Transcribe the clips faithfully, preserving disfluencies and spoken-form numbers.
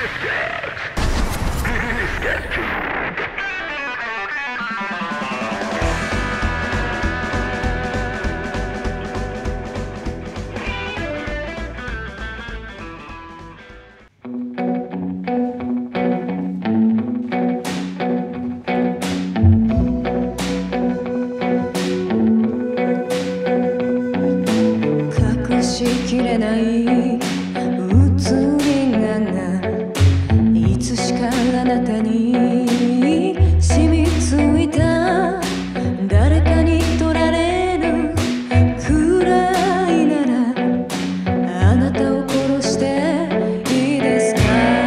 隠しきれない移りがいつしかあなたに染みついた。誰かに取られるくらいならあなたを殺していいですか。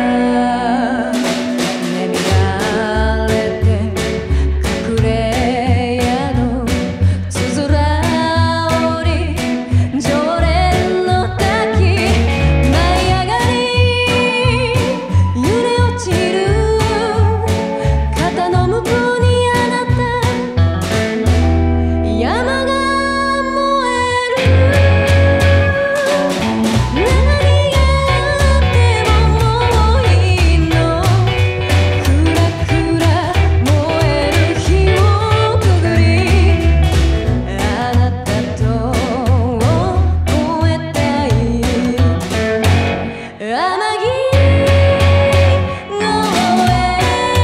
眠られて隠れ宿つづら折り常連の滝舞い上がり揺れ落ちる肩の向こうにあなた山が燃える。何があってももういいの。くらくら燃える火をくぐりあなたと越えたい。天城越え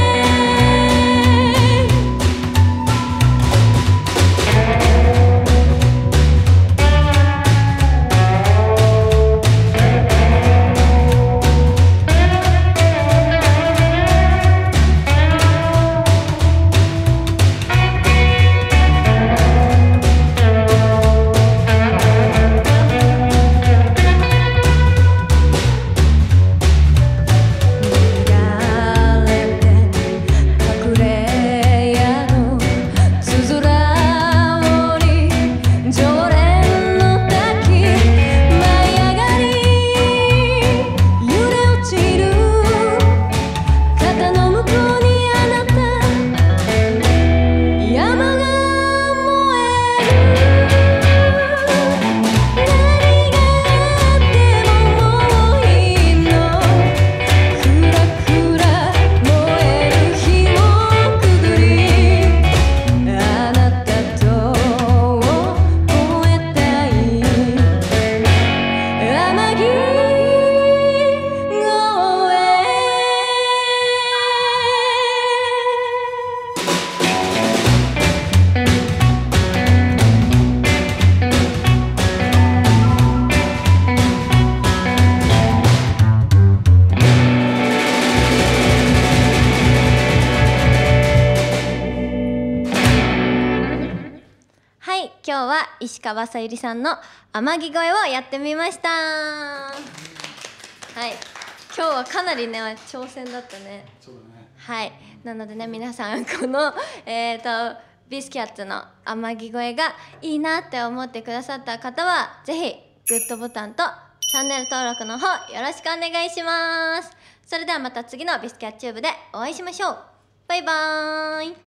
はい、今日は石川さゆりさんの天城越えをやってみました。はい、今日はかなりね挑戦だったね。 そうだね。 はい、なのでね皆さんこのえっとビスキャッツの天城越えがいいなって思ってくださった方はぜひグッドボタンとチャンネル登録の方よろしくお願いします。それではまた次のビスキャッチューブでお会いしましょう。バイバーイ。